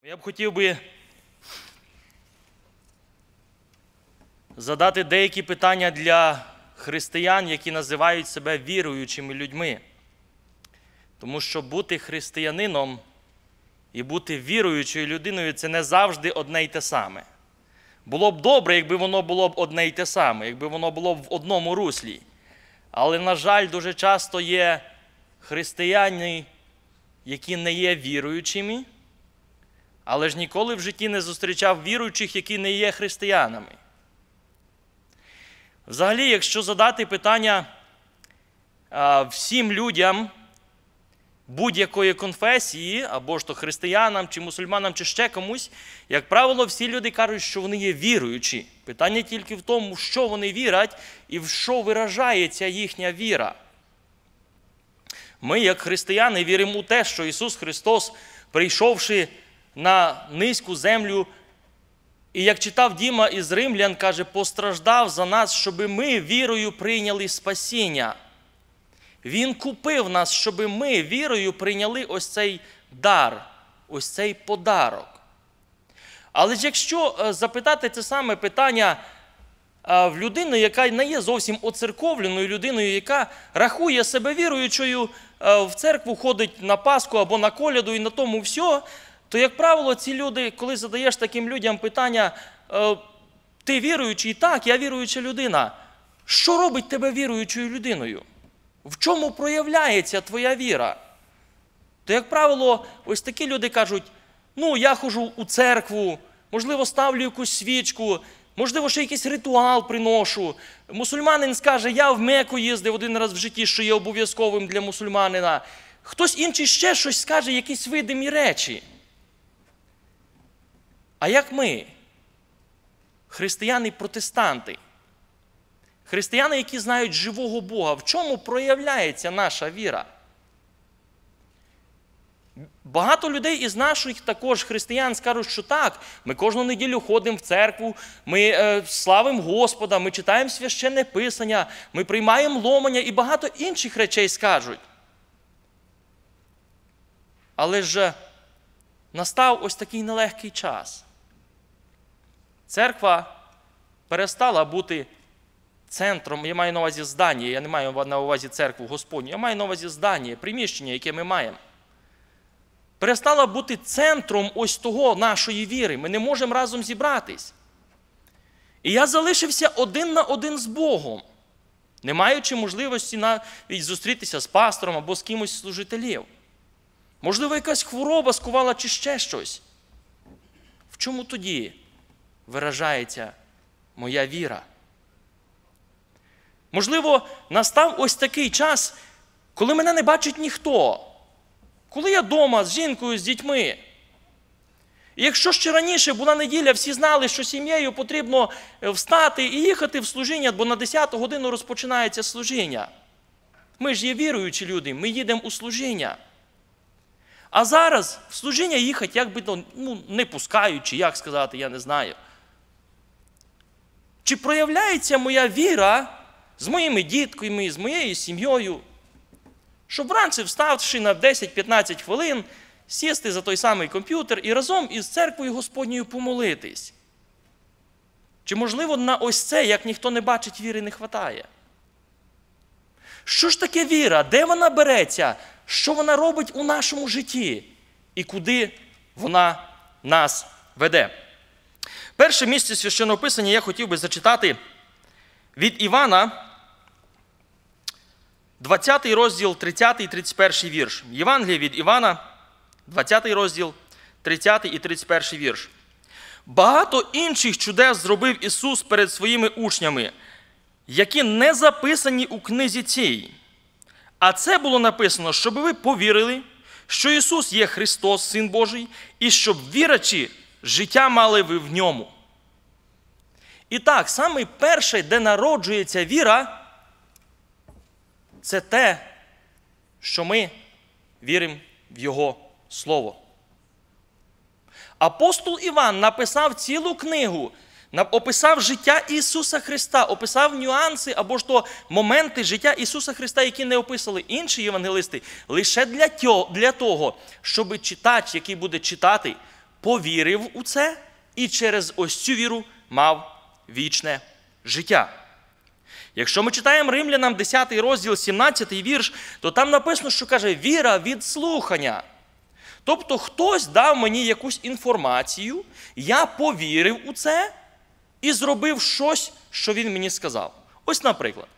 Я б хотів би задати деякі питання для християн, які називають себе віруючими людьми. Тому що бути християнином і бути віруючою людиною – це не завжди одне й те саме. Було б добре, якби воно було б одне й те саме, якби воно було б в одному руслі. Але, на жаль, дуже часто є християни, які не є віруючими, але ж ніколи в житті не зустрічав віруючих, які не є християнами. Взагалі, якщо задати питання всім людям будь-якої конфесії, або ж то християнам, чи мусульманам, чи ще комусь, як правило, всі люди кажуть, що вони є віруючі. Питання тільки в тому, в що вони вірять і в що виражається їхня віра. Ми, як християни, віримо у те, що Ісус Христос, прийшовши на низьку землю, і як читав Діма із Римлян, каже, постраждав за нас, щоб ми вірою прийняли спасіння. Він купив нас, щоб ми вірою прийняли ось цей дар, ось цей подарок. Але ж якщо запитати це саме питання в людини, яка не є зовсім оцерковленою людиною, яка рахує себе віруючою, в церкву ходить на Пасху або на коляду і на тому все, то, як правило, ці люди, коли задаєш таким людям питання, ти віруючий? Так, я віруюча людина. Що робить тебе віруючою людиною? В чому проявляється твоя віра? То, як правило, ось такі люди кажуть, ну, я ходжу у церкву, можливо, ставлю якусь свічку, можливо, ще якийсь ритуал приношу. Мусульманин скаже, я в Мекку їздив один раз в житті, що є обов'язковим для мусульманина. Хтось інший ще щось скаже, якісь видимі речі. А як ми, християни-протестанти, християни, які знають живого Бога, в чому проявляється наша віра? Багато людей із наших також християн скажуть, що так, ми кожну неділю ходимо в церкву, ми славимо Господа, ми читаємо священне писання, ми приймаємо ломання і багато інших речей скажуть. Але ж настав ось такий нелегкий час. Церква перестала бути центром, я маю на увазі здання, я не маю на увазі церкву Господню, я маю на увазі здання, приміщення, яке ми маємо. Перестала бути центром ось того нашої віри. Ми не можемо разом зібратись. І я залишився один на один з Богом, не маючи можливості навіть зустрітися з пастором або з кимось з служителів. Можливо, якась хвороба скувала чи ще щось. В чому тоді виражається моя віра? Можливо, настав ось такий час, коли мене не бачить ніхто. Коли я вдома з жінкою, з дітьми. І якщо ще раніше була неділя, всі знали, що сім'єю потрібно встати і їхати в служіння, бо на 10-ту годину розпочинається служіння. Ми ж є віруючі люди, ми їдемо у служіння. А зараз в служіння їхати, як би, не пускають, чи як сказати, я не знаю. Чи проявляється моя віра з моїми дітками, з моєю сім'єю, щоб вранці, вставши на 10-15 хвилин, сісти за той самий комп'ютер і разом із церквою Господньою помолитись? Чи, можливо, на ось це, як ніхто не бачить, віри не хватає? Що ж таке віра? Де вона береться? Що вона робить у нашому житті? І куди вона нас веде? Перше місце Священного Писання я хотів би зачитати від Івана, 20 розділ, 30 і 31 вірш. Євангеліє від Івана, 20 розділ, 30 і 31 вірш. Багато інших чудес зробив Ісус перед своїми учнями, які не записані у книзі цій. А це було написано, щоб ви повірили, що Ісус є Христос, Син Божий, і щоб, вірячи, життя мали ви в Ньому. І так, саме перше, де народжується віра, це те, що ми віримо в Його Слово. Апостол Іван написав цілу книгу, описав життя Ісуса Христа, описав нюанси або ж то моменти життя Ісуса Христа, які не описали інші євангелисти, лише для того, щоб читач, який буде читати, повірив у це і через ось цю віру мав вічне життя. Якщо ми читаємо Римлянам 10 розділ, 17 вірш, то там написано, що каже «віра від слухання». Тобто хтось дав мені якусь інформацію, я повірив у це і зробив щось, що він мені сказав. Ось, наприклад.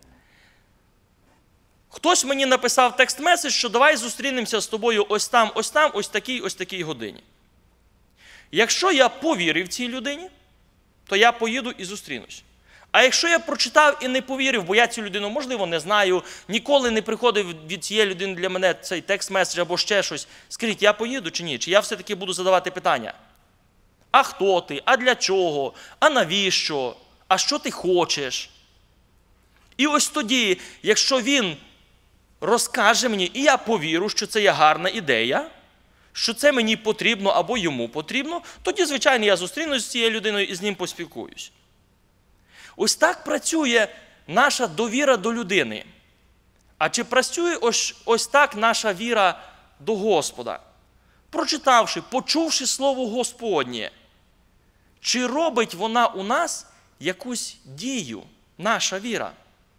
Хтось мені написав текст-меседж, що давай зустрінемося з тобою ось там, ось такій годині. Якщо я повірив цій людині, то я поїду і зустрінусь. А якщо я прочитав і не повірив, бо я цю людину, можливо, не знаю, ніколи не приходив від цієї людини для мене цей текст-меседж або ще щось, скажіть, я поїду чи ні? Чи я все-таки буду задавати питання? А хто ти? А для чого? А навіщо? А що ти хочеш? І ось тоді, якщо він розкаже мені, і я повірю, що це є гарна ідея, що це мені потрібно або йому потрібно, тоді, звичайно, я зустрінусь з цією людиною і з ним поспілкуюсь. Ось так працює наша довіра до людини. А чи працює ось так наша віра до Господа? Прочитавши, почувши Слово Господнє, чи робить вона у нас якусь дію, наша віра?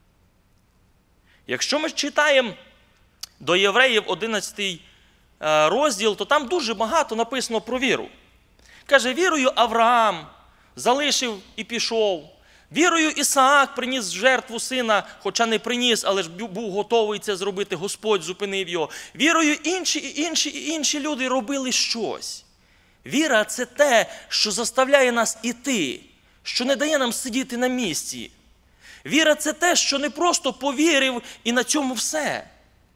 Якщо ми читаємо до Євреїв 11 розділ, то там дуже багато написано про віру. Каже, вірою Авраам залишив і пішов. Вірою Ісаак приніс в жертву сина, хоча не приніс, але ж був готовий це зробити, Господь зупинив його. Вірою інші люди робили щось. Віра – це те, що заставляє нас іти, що не дає нам сидіти на місці. Віра – це те, що не просто повірив і на цьому все.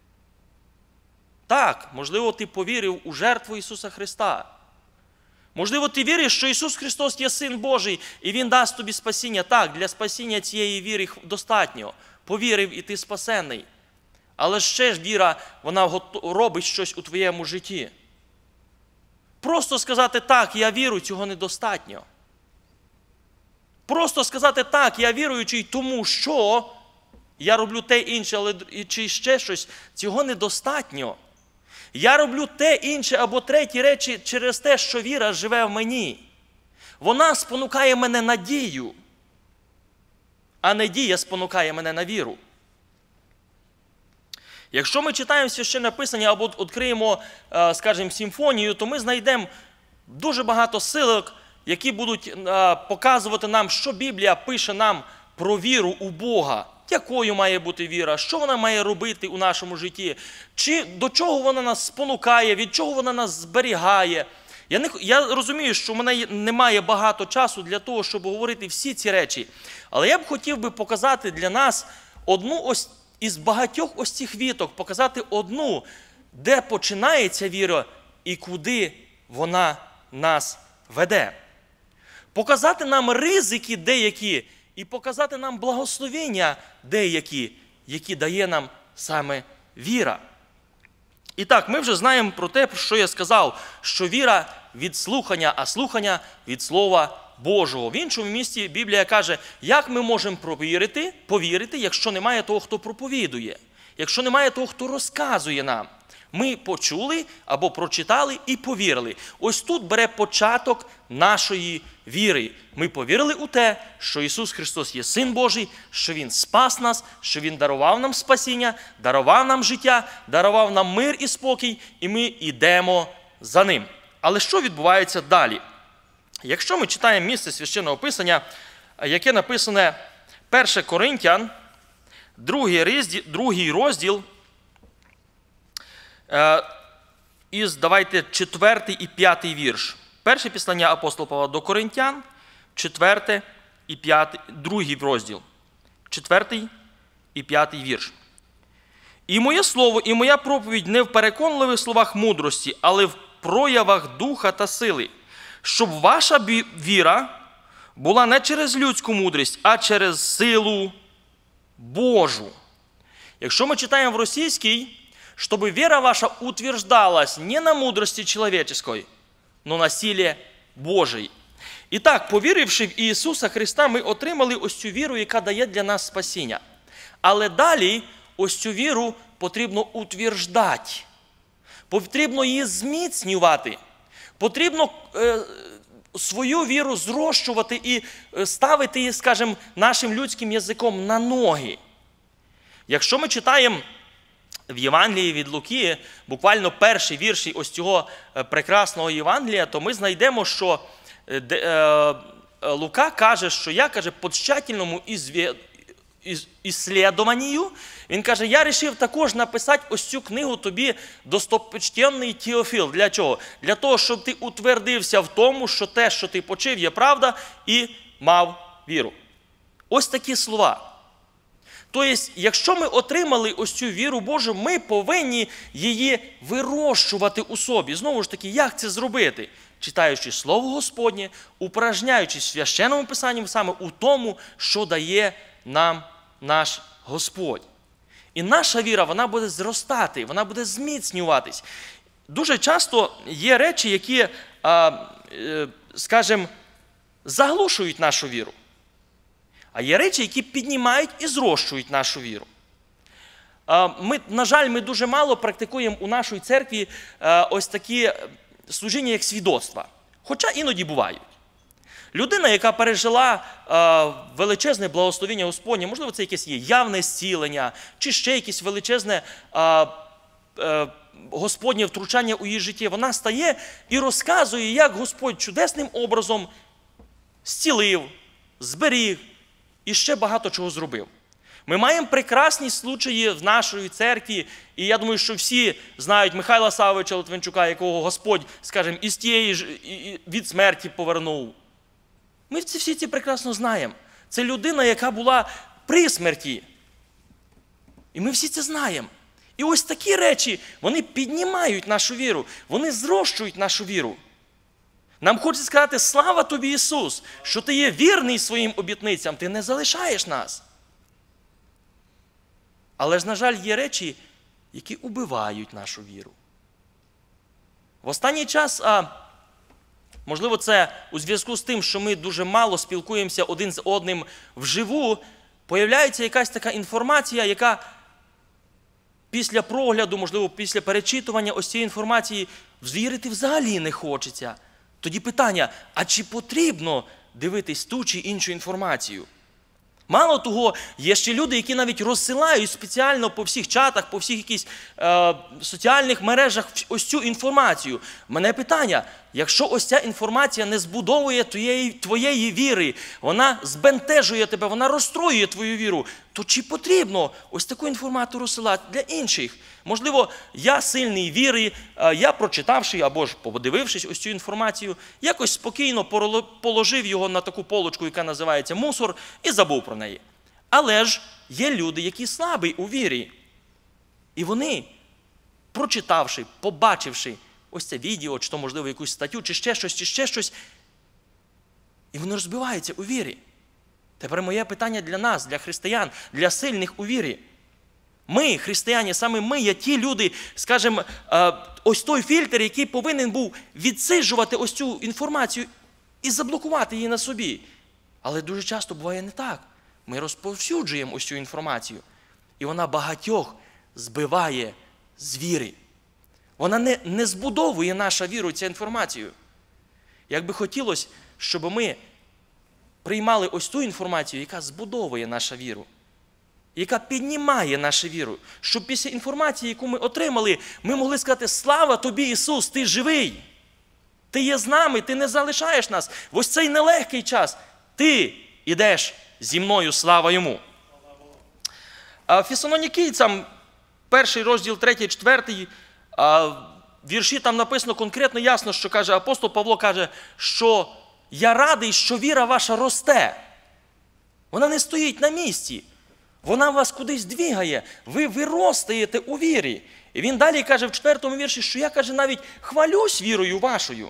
Так, можливо, ти повірив у жертву Ісуса Христа. Можливо, ти віриш, що Ісус Христос є Син Божий, і Він дасть тобі спасіння. Так, для спасіння цієї віри достатньо. Повірив, і ти спасений. Але ще ж віра, вона робить щось у твоєму житті. Просто сказати «так, я вірю» – цього недостатньо. Просто сказати «так, я віруючий, тому що я роблю те інше, але чи ще щось» – цього недостатньо. Я роблю те інше або треті речі через те, що віра живе в мені. Вона спонукає мене на дію, а не дія спонукає мене на віру. Якщо ми читаємо Священне Писання або відкриємо, скажімо, симфонію, то ми знайдемо дуже багато силок, які будуть показувати нам, що Біблія пише нам про віру у Бога. Якою має бути віра, що вона має робити у нашому житті, чи до чого вона нас спонукає, від чого вона нас зберігає. Я розумію, що в мене немає багато часу для того, щоб говорити всі ці речі, але я б хотів би показати для нас одну ось із багатьох ось цих віток, показати одну, де починається віра і куди вона нас веде. Показати нам ризики деякі, і показати нам благословення деякі, які дає нам саме віра. І так, ми вже знаємо про те, про що я сказав, що віра від слухання, а слухання від Слова Божого. В іншому місці Біблія каже, як ми можемо повірити, якщо немає того, хто проповідує, якщо немає того, хто розказує нам. Ми почули або прочитали і повірили. Ось тут бере початок нашої віри. Ми повірили у те, що Ісус Христос є Син Божий, що Він спас нас, що Він дарував нам спасіння, дарував нам життя, дарував нам мир і спокій, і ми йдемо за Ним. Але що відбувається далі? Якщо ми читаємо місце Священного Писання, яке написане 1 Коринтян, 2 розділ, давайте 4 і 5 вірш. Перше післання апостола Павла до Коринтян, 4 і 5, 2 розділ, 4 і 5 вірш. «І моє слово, і моя проповідь не в переконливих словах мудрості, але в проявах духа та сили, щоб ваша віра була не через людську мудрість, а через силу Божу». Якщо ми читаємо в російській, чтобы вера ваша утверждалась не на мудрости человеческой, но на силе Божій. І так, повіривши в Ісуса Христа, ми отримали ось цю віру, яка дає для нас спасіння. Але далі ось цю віру потрібно утверждати, потрібно її зміцнювати, Потрібно свою віру зрощувати і ставити її, скажімо, нашим людським язиком на ноги. Якщо ми читаємо в Євангелії від Луки, буквально перші вірші ось цього прекрасного Євангелія, то ми знайдемо, що Лука каже, що я, каже, по тщательному ісследуванню, він каже, я вирішив також написати ось цю книгу тобі, достопочтенний Теофіл. Для чого? Для того, щоб ти утвердився в тому, що те, що ти почив, є правда, і мав віру. Ось такі слова. Тобто, якщо ми отримали ось цю віру Божу, ми повинні її вирощувати у собі. Знову ж таки, як це зробити? Читаючи Слово Господнє, упражняючись в Священному Писанні саме у тому, що дає нам наш Господь. І наша віра, вона буде зростати, вона буде зміцнюватись. Дуже часто є речі, які, скажімо, заглушують нашу віру. А є речі, які піднімають і зрощують нашу віру. На жаль, ми дуже мало практикуємо у нашій церкві ось такі служіння, як свідоцтва. Хоча іноді бувають. Людина, яка пережила величезне благословення Господнє, можливо, це якесь є явне зцілення, чи ще якесь величезне Господнє втручання у її житті, вона стає і розказує, як Господь чудесним образом зцілив, зберіг і ще багато чого зробив. Ми маємо прекрасні случаї в нашій церкві, і я думаю, що всі знають Михайла Савовича Литвинчука, якого Господь, скажімо, із тієї ж від смерті повернув. Ми всі ці прекрасно знаємо. Це людина, яка була при смерті. І ми всі це знаємо. І ось такі речі, вони піднімають нашу віру, вони зрощують нашу віру. Нам хочеться сказати, слава тобі, Ісус, що ти є вірний своїм обітницям, ти не залишаєш нас. Але ж, на жаль, є речі, які убивають нашу віру. В останній час, можливо, це у зв'язку з тим, що ми дуже мало спілкуємося один з одним вживу, появляється якась така інформація, яка після прогляду, можливо, після перечитування ось цієї інформації вірити взагалі не хочеться. Тоді питання, а чи потрібно дивитись ту чи іншу інформацію? Мало того, є ще люди, які навіть розсилають спеціально по всіх чатах, по всіх якісь соціальних мережах ось цю інформацію. Мене питання, якщо ось ця інформація не збудовує твоєї віри, вона збентежує тебе, вона розстроює твою віру, то чи потрібно ось таку інформацію розсилати для інших? Можливо, я сильний віри, я прочитавши або ж подивившись ось цю інформацію, якось спокійно положив його на таку полочку, яка називається мусор, і забув про неї. Але ж є люди, які слабі у вірі. І вони, прочитавши, побачивши ось це відео, чи то, можливо, якусь статтю, чи ще щось, і вони розбиваються у вірі. Тепер моє питання для нас, для християн, для сильних у вірі. Ми, християни, саме ми є ті люди, скажімо, ось той фільтр, який повинен був відсиджувати ось цю інформацію і заблокувати її на собі. Але дуже часто буває не так. Ми розповсюджуємо ось цю інформацію. І вона багатьох збиває з віри. Вона не збудовує нашу віру, цю інформацію. Як би хотілося, щоб ми приймали ось ту інформацію, яка збудовує нашу віру, яка піднімає нашу віру, щоб після інформації, яку ми отримали, ми могли сказати, слава тобі, Ісус, ти живий, ти є з нами, ти не залишаєш нас. В ось цей нелегкий час ти йдеш зі мною, слава йому. Фесалонікійцям, 1 розділ 3-4, вірші там написано конкретно ясно, що каже апостол Павло, каже, що я радий, що віра ваша росте. Вона не стоїть на місці. Вона вас кудись двігає. Ви виростаєте у вірі. І він далі каже в 4-му вірші, що я, каже, навіть хвалюсь вірою вашою.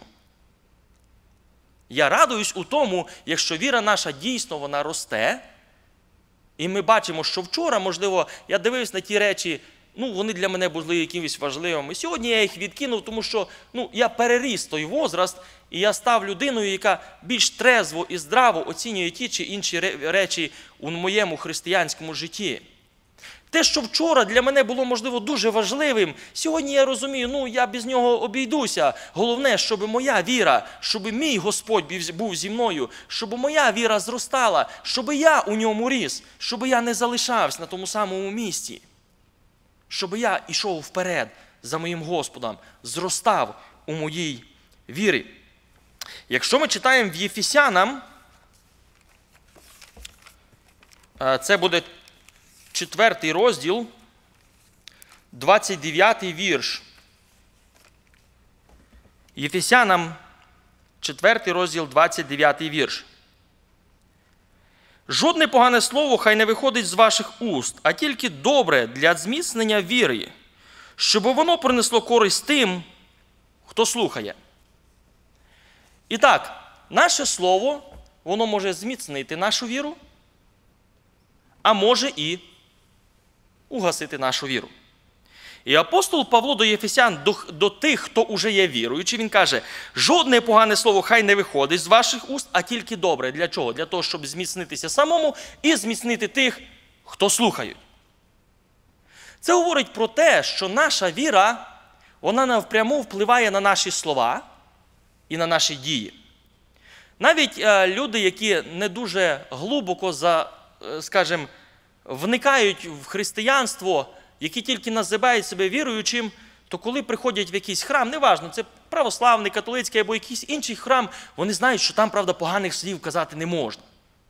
Я радуюсь у тому, якщо віра наша дійсно вона росте. І ми бачимо, що вчора, можливо, я дивився на ті речі, вони для мене були якимось важливими. Сьогодні я їх відкинув, тому що я переріс той возраст, і я став людиною, яка більш трезво і здраво оцінює ті чи інші речі у моєму християнському житті. Те, що вчора для мене було, можливо, дуже важливим, сьогодні я розумію, я без нього обійдуся. Головне, щоб моя віра, щоб мій Господь був зі мною, щоб моя віра зростала, щоб я у ньому ріс, щоб я не залишався на тому самому місці, щоб я йшов вперед за моїм Господом, зростав у моїй вірі. Якщо ми читаємо в Єфесянам, це буде 4 розділ, 29 вірш. Єфесянам 4 розділ, 29 вірш. «Жодне погане слово хай не виходить з ваших уст, а тільки добре для зміцнення віри, щоб воно принесло користь тим, хто слухає». І так, наше слово, воно може зміцнити нашу віру, а може і угасити нашу віру. І апостол Павло до Єфесян, до тих, хто уже є віруючий, він каже, жодне погане слово хай не виходить з ваших уст, а тільки добре. Для чого? Для того, щоб зміцнитися самому і зміцнити тих, хто слухають. Це говорить про те, що наша віра, вона напряму впливає на наші слова і на наші дії. Навіть люди, які не дуже глибоко, скажімо, вникають в християнство, які тільки називають себе віруючим, то коли приходять в якийсь храм, неважно, це православний, католицький або якийсь інший храм, вони знають, що там, правда, поганих слів казати не можна.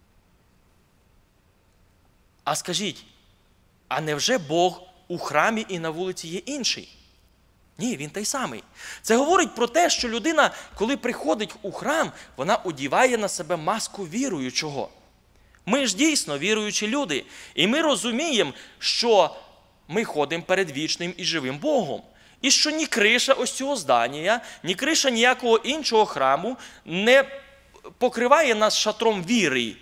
А скажіть, а невже Бог у храмі і на вулиці є інший? Ні, він той самий. Це говорить про те, що людина, коли приходить у храм, вона одіває на себе маску віруючого. Ми ж дійсно віруючі люди. І ми розуміємо, що ми ходимо перед вічним і живим Богом. І що ні криша ось цього здання, ні криша ніякого іншого храму не покриває нас шатром віри.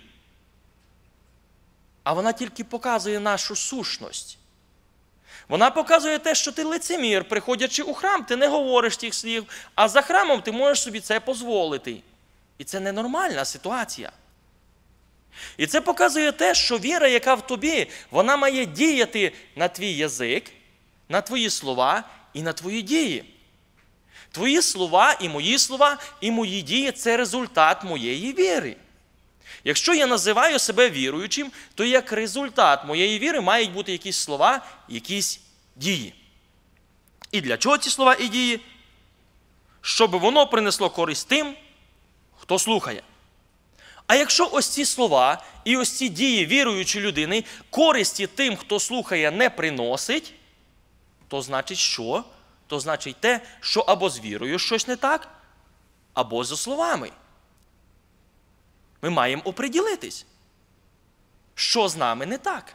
А вона тільки показує нашу сущність. Вона показує те, що ти лицемір, приходячи у храм, ти не говориш тих слів, а за храмом ти можеш собі це дозволити. І це ненормальна ситуація. І це показує те, що віра, яка в тобі, вона має діяти на твій язик, на твої слова і на твої дії. Твої слова, і мої дії – це результат моєї віри. Якщо я називаю себе віруючим, то як результат моєї віри мають бути якісь слова, якісь дії. І для чого ці слова і дії? Щоб воно принесло користь тим, хто слухає. А якщо ось ці слова і ось ці дії віруючої людини користі тим, хто слухає, не приносить, то значить що? То значить те, що або з вірою щось не так, або зі словами. Ми маємо оприділитись, що з нами не так.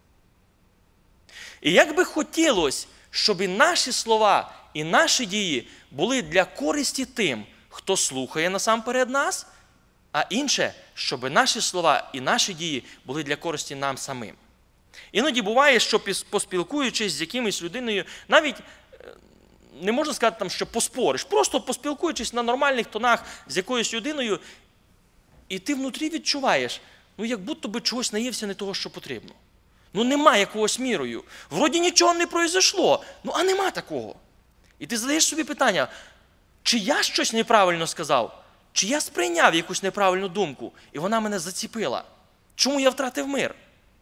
І як би хотілося, щоб і наші слова, і наші дії були для користі тим, хто слухає насамперед нас, а інше, щоб наші слова і наші дії були для користі нам самим. Іноді буває, що поспілкуючись з якимось людиною, навіть не можна сказати, що поспориш, просто поспілкуючись на нормальних тонах з якоюсь людиною, і ти внутрі відчуваєш, як будто би чогось наївся не того, що потрібно. Нема якогось мірою. Вроді нічого не произошло, а нема такого. І ти задаєш собі питання, чи я щось неправильно сказав? Чи я сприйняв якусь неправильну думку, і вона мене заціпила? Чому я втратив мир?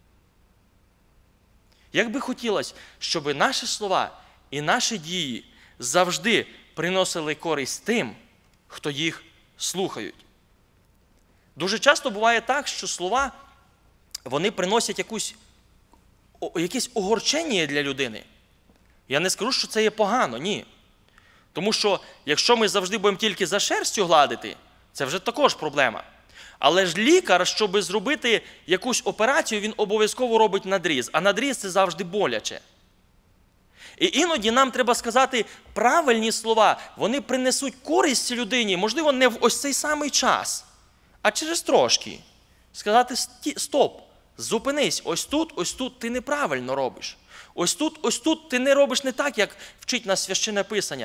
Як би хотілося, щоб наші слова і наші дії завжди приносили користь тим, хто їх слухають. Дуже часто буває так, що слова, вони приносять якесь огорчення для людини. Я не скажу, що це є погано, ні. Тому що, якщо ми завжди будемо тільки за шерстю гладити, це вже також проблема. Але ж лікар, щоб зробити якусь операцію, він обов'язково робить надріз. А надріз – це завжди боляче. І іноді нам треба сказати правильні слова. Вони принесуть користь людині, можливо, не в ось цей самий час, а через трошки. Сказати стоп, зупинись, ось тут ти неправильно робиш. Ось тут ти не робиш не так, як вчить нас Священне Писання.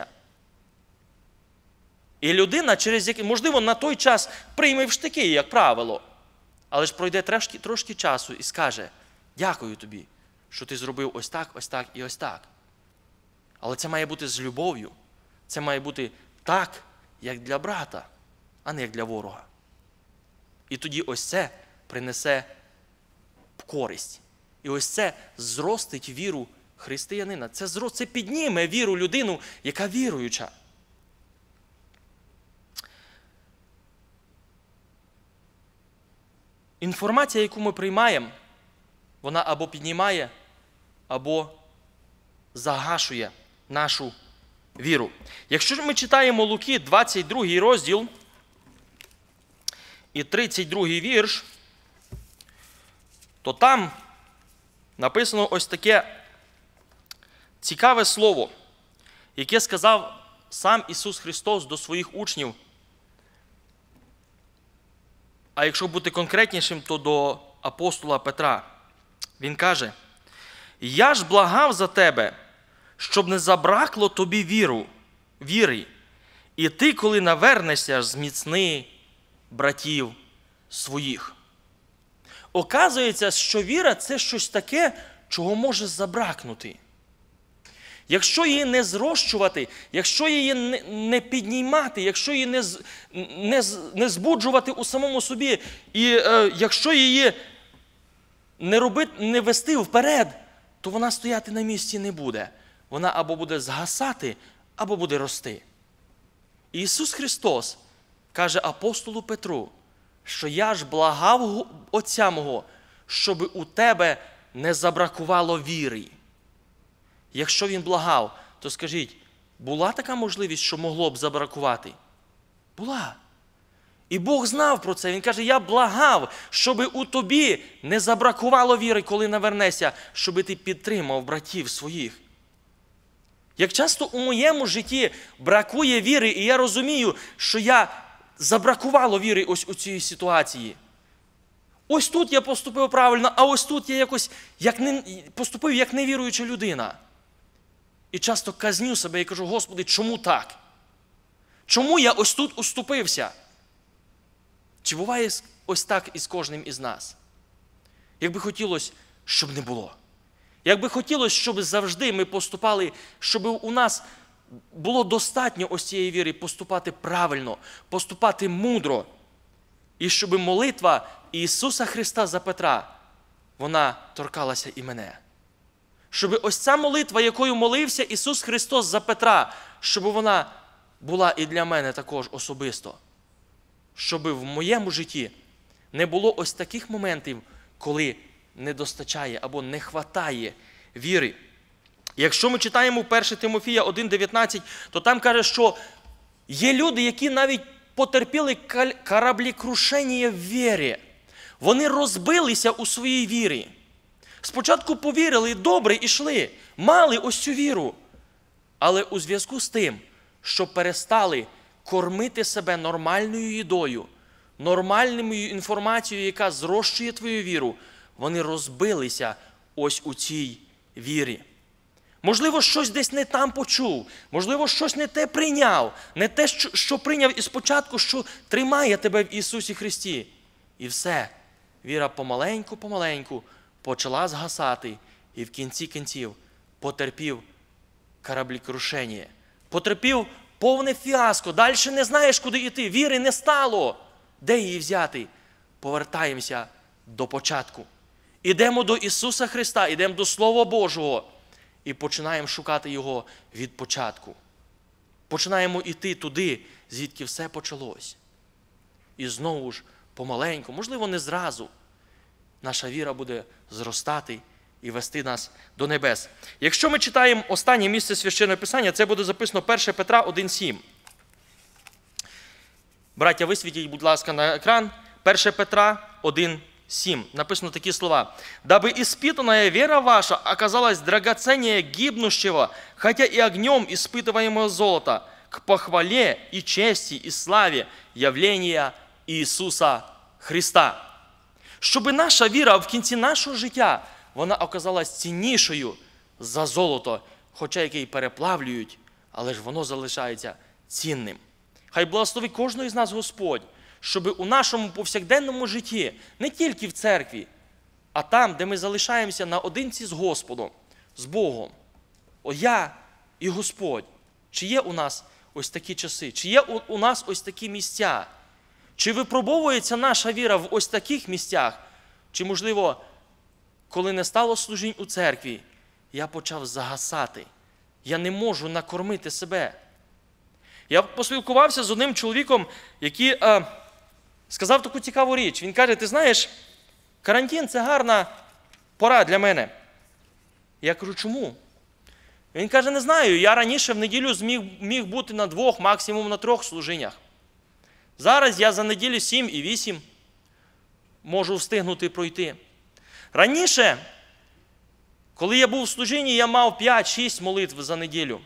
І людина, можливо, на той час прийме в штики, як правило. Але ж пройде трошки часу і скаже, дякую тобі, що ти зробив ось так і ось так. Але це має бути з любов'ю. Це має бути так, як для брата, а не як для ворога. І тоді ось це принесе користь. І ось це зростить віру християнина. Це підніме віру людину, яка віруюча. Інформація, яку ми приймаємо, вона або піднімає, або загашує нашу віру. Якщо ж ми читаємо Луки, 22 розділ і 32 вірш, то там написано ось таке цікаве слово, яке сказав сам Ісус Христос до своїх учнів. А якщо бути конкретнішим, то до апостола Петра. Він каже: «Я ж благав за тебе, щоб не забракло тобі віри, і ти, коли навернешся, зміцни братів своїх». Оказується, що віра – це щось таке, чого може забракнути. Якщо її не зрощувати, якщо її не піднімати, якщо її не збуджувати у самому собі, і якщо її не вести вперед, то вона стояти на місці не буде. Вона або буде згасати, або буде рости. І Ісус Христос каже апостолу Петру, що я ж благав Отця мого, щоб у тебе не забракувало віри. Якщо він благав, то скажіть, була така можливість, що могло б забракувати? Була. І Бог знав про це. Він каже, я благав, щоб у тобі не забракувало віри, коли навернешся, щоб ти підтримав братів своїх. Як часто у моєму житті бракує віри, і я розумію, що я забракувало віри ось у цій ситуації. Ось тут я поступив правильно, а ось тут я якось поступив як невіруюча людина. І часто казню себе і кажу, Господи, чому так? Чому я ось тут уступився? Чи буває ось так із кожним із нас? Як би хотілося, щоб не було. Як би хотілося, щоб завжди ми поступали, щоб у нас було достатньо ось цієї віри поступати правильно, поступати мудро. І щоб молитва Ісуса Христа за Петра, вона торкалася і мене. Щоб ось ця молитва, якою молився Ісус Христос за Петра, щоб вона була і для мене також особисто. Щоб в моєму житті не було ось таких моментів, коли не достачає або не хватає віри. Якщо ми читаємо 1 Тимофія 1:19, то там каже, що є люди, які навіть потерпіли кораблекрушення в вірі. Вони розбилися у своїй вірі. Спочатку повірили, добре йшли, мали ось цю віру. Але у зв'язку з тим, що перестали кормити себе нормальною їдою, нормальною інформацією, яка зрощує твою віру, вони розбилися ось у цій вірі. Можливо, щось десь не там почув, можливо, щось не те прийняв, не те, що прийняв із початку, що тримає тебе в Ісусі Христі. І все, віра помаленьку почала згасати, і в кінці кінців потерпів кораблекрушення, потерпів повне фіаско, далі не знаєш, куди йти, віри не стало. Де її взяти? Повертаємося до початку. Ідемо до Ісуса Христа, ідемо до Слова Божого і починаємо шукати Його від початку. Починаємо йти туди, звідки все почалось. І знову ж помаленьку, можливо, не зразу, наша віра буде зростати і вести нас до небес. Якщо ми читаємо останнє місце Священного Писання, це буде записано 1 Петра 1:7. Браття, висвітіть, будь ласка, на екран. 1 Петра 1:7. Написано такі слова. «Дабы испытанная вера ваша оказалась драгоценнее гибнущего, хотя и огнем испытываемого золота, к похвале и чести и славе явления Ісуса Христа». Щоби наша віра в кінці нашого життя, вона оказалась ціннішою за золото, хоча яке й переплавлюють, але ж воно залишається цінним. Хай благословить кожного із нас Господь, щоб у нашому повсякденному житті, не тільки в церкві, А там, де ми залишаємося наодинці з Господом, з Богом, я і Господь, чи є у нас ось такі часи, чи є у нас ось такі місця, чи випробовується наша віра в ось таких місцях, чи, можливо, коли не стало служінь у церкві, я почав загасати, я не можу накормити себе. Я поспілкувався з одним чоловіком, який сказав таку цікаву річ. Він каже, ти знаєш, карантин – це гарна пора для мене. Я кажу, чому? Він каже, не знаю, я раніше в неділю міг бути на 2, максимум на 3 служіннях. Зараз я за неділю 7 і 8 можу встигнути пройти. Раніше, коли я був в служінні, я мав 5-6 молитв за неділю.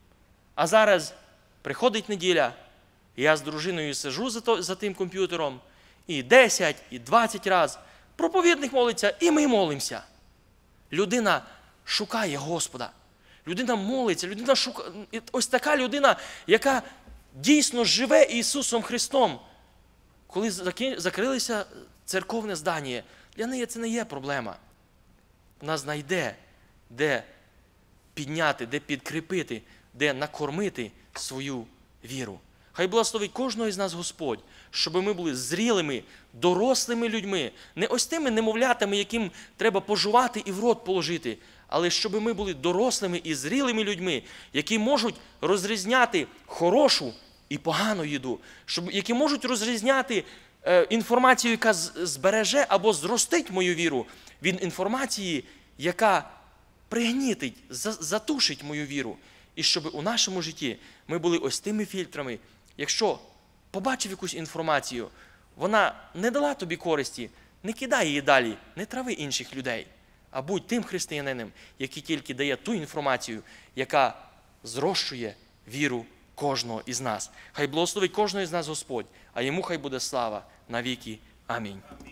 А зараз приходить неділя, і я з дружиною сиджу за тим комп'ютером, і 10, і 20 разів проповідник молиться, і ми молимося. Людина шукає Господа. Людина молиться, людина шукає. Ось така людина, яка дійсно живе Ісусом Христом. Коли закрилися церковне здання, для неї це не є проблема. Вона знайде, де підняти, де підкріпити, де накормити свою віру. Хай благословить кожного із нас Господь, щоб ми були зрілими, дорослими людьми, не ось тими немовлятами, яким треба пожувати і в рот положити, але щоб ми були дорослими і зрілими людьми, які можуть розрізняти хорошу і погану їду, які можуть розрізняти інформацію, яка збереже або зростить мою віру, від інформації, яка пригнітить, затушить мою віру. І щоб у нашому житті ми були ось тими фільтрами. Якщо побачив якусь інформацію, вона не дала тобі користі, не кидай її далі, не трави інших людей, а будь тим християнином, який тільки дає ту інформацію, яка зрощує віру кожного із нас. Хай благословить кожного із нас Господь, а йому хай буде слава навіки. Амінь.